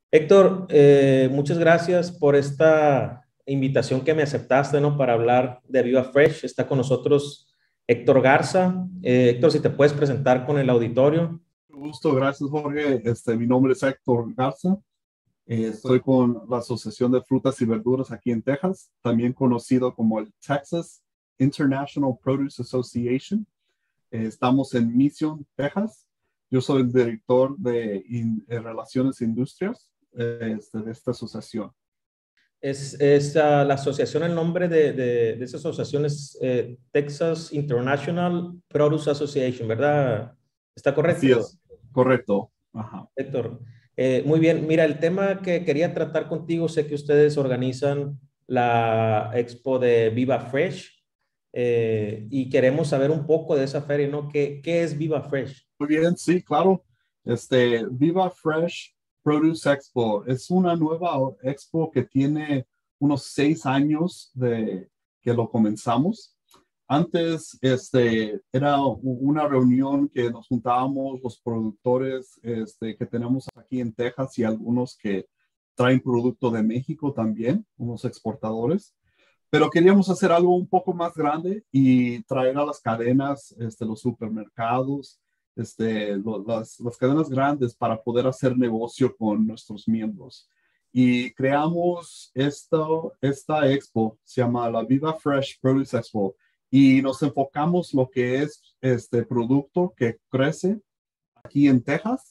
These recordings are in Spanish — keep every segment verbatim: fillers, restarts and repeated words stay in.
Héctor, eh, muchas gracias por esta invitación que me aceptaste, ¿no? Para hablar de Viva Fresh. Está con nosotros Héctor Garza. Eh, Héctor, si te puedes presentar con el auditorio. Un gusto, gracias Jorge. Este, mi nombre es Héctor Garza. Eh, estoy con la Asociación de Frutas y Verduras aquí en Texas, también conocido como el Texas International Produce Association. Eh, estamos en Mission, Texas. Yo soy el director de in, eh, Relaciones e Industrias eh, este, de esta asociación. Es, es uh, la asociación, el nombre de, de, de esa asociación es eh, Texas International Produce Association, ¿verdad? ¿Está Así correcto, es, correcto. Ajá. Héctor? Eh, muy bien, mira, el tema que quería tratar contigo, sé que ustedes organizan la expo de Viva Fresh eh, y queremos saber un poco de esa feria, ¿no? ¿Qué, qué es Viva Fresh? Muy bien, sí, claro. Este, Viva Fresh Produce Expo es una nueva expo que tiene unos seis años de que lo comenzamos. Antes, este, era una reunión que nos juntábamos los productores, este, que tenemos aquí en Texas y algunos que traen producto de México también, unos exportadores. Pero queríamos hacer algo un poco más grande y traer a las cadenas, este, los supermercados, este, lo, las, las cadenas grandes para poder hacer negocio con nuestros miembros. Y creamos esto, esta expo, se llama la Viva Fresh Produce Expo, y nos enfocamos lo que es este producto que crece aquí en Texas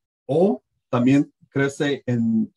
o también crece en,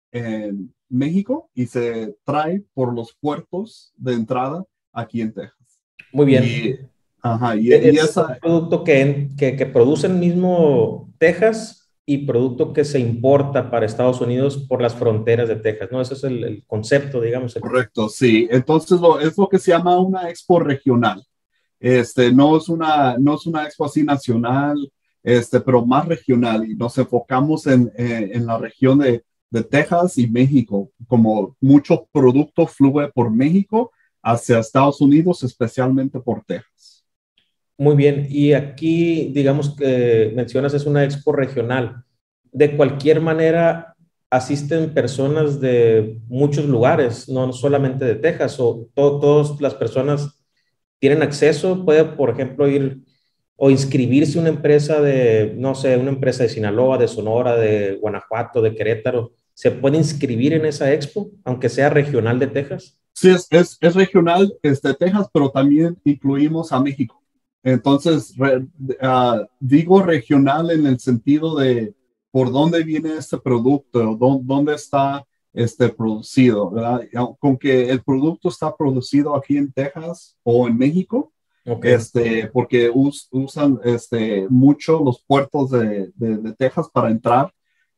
en México y se trae por los puertos de entrada aquí en Texas. Muy Y, bien. ajá, y, y Es un esa, producto que, que, que produce el mismo Texas y producto que se importa para Estados Unidos por las fronteras de Texas, ¿no? Ese es el, el concepto, digamos. El... correcto, sí. Entonces lo, es lo que se llama una expo regional. Este, no es una, no es una expo así nacional, este, pero más regional y nos enfocamos en, en, en la región de, de Texas y México, como mucho producto fluye por México hacia Estados Unidos, especialmente por Texas. Muy bien, y aquí, digamos que mencionas es una expo regional. De cualquier manera, asisten personas de muchos lugares, no solamente de Texas, o to todas las personas tienen acceso, puede, por ejemplo, ir o inscribirse una empresa de, no sé, una empresa de Sinaloa, de Sonora, de Guanajuato, de Querétaro, ¿se puede inscribir en esa expo, aunque sea regional de Texas? Sí, es, es, es regional este, Texas, pero también incluimos a México. Entonces, re, uh, digo regional en el sentido de por dónde viene este producto, dónde, dónde está este, producido, ¿verdad? Con que el producto está producido aquí en Texas o en México, Ok, este, porque us, usan este, mucho los puertos de, de, de Texas para entrar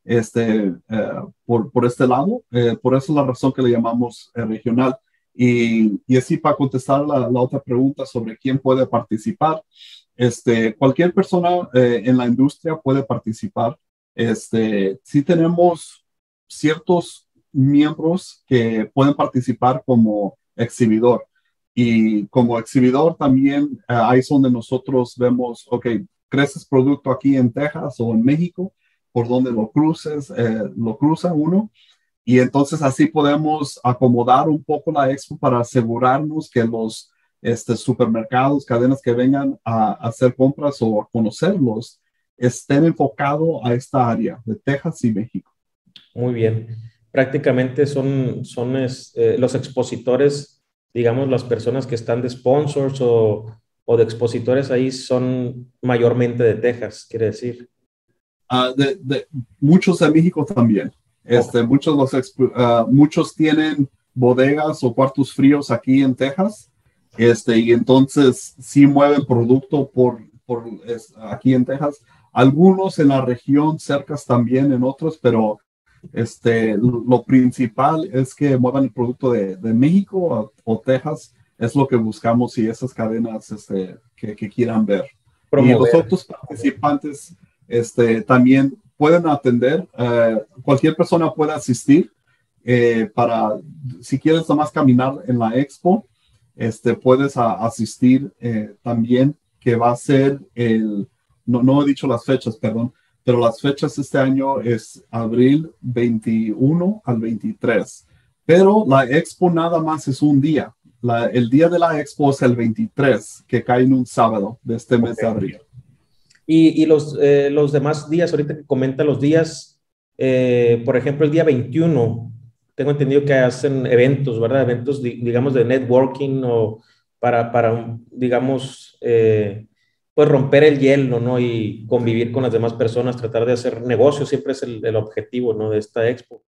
este, uh, por, por este lado. Eh, por eso es la razón que le llamamos eh, regional. Y, y así para contestar la, la, otra pregunta sobre quién puede participar, este, cualquier persona eh, en la industria puede participar. Este, sí tenemos ciertos miembros que pueden participar como exhibidor. Y como exhibidor también eh, ahí es donde nosotros vemos, ok, creces producto aquí en Texas o en México, por donde lo cruces, eh, lo cruza uno. Y entonces así podemos acomodar un poco la expo para asegurarnos que los este, supermercados, cadenas que vengan a, a hacer compras o a conocerlos, estén enfocados a esta área de Texas y México. muy bien. Prácticamente son, son es, eh, los expositores, digamos, las personas que están de sponsors o, o de expositores ahí son mayormente de Texas, quiere decir. Uh, de, de, muchos de México también. Ok, Este, muchos, los, uh, muchos tienen bodegas o cuartos fríos aquí en Texas. Este, y entonces sí mueven producto por, por es, aquí en Texas. Algunos en la región cercas también en otros, pero este, lo principal es que muevan el producto de, de México o, o Texas. Es lo que buscamos y esas cadenas este, que, que quieran ver. Y los promover. otros participantes este, también pueden atender. Uh, cualquier persona puede asistir eh, para, si quieres nomás caminar en la expo, este, puedes a, asistir eh, también, que va a ser el, no, no he dicho las fechas, perdón, pero las fechas este año es abril veintiuno al veintitrés. Pero la expo nada más es un día. La, el día de la expo es el veintitrés, que cae en un sábado de este mes Okay. de abril. Y, y los, eh, los demás días, ahorita que comenta los días, eh, por ejemplo, el día veintiuno, tengo entendido que hacen eventos, ¿verdad? Eventos, digamos, de networking o para, para digamos, eh, pues romper el hielo, ¿no? Y convivir con las demás personas, tratar de hacer negocios, siempre es el, el objetivo, ¿no? De esta expo.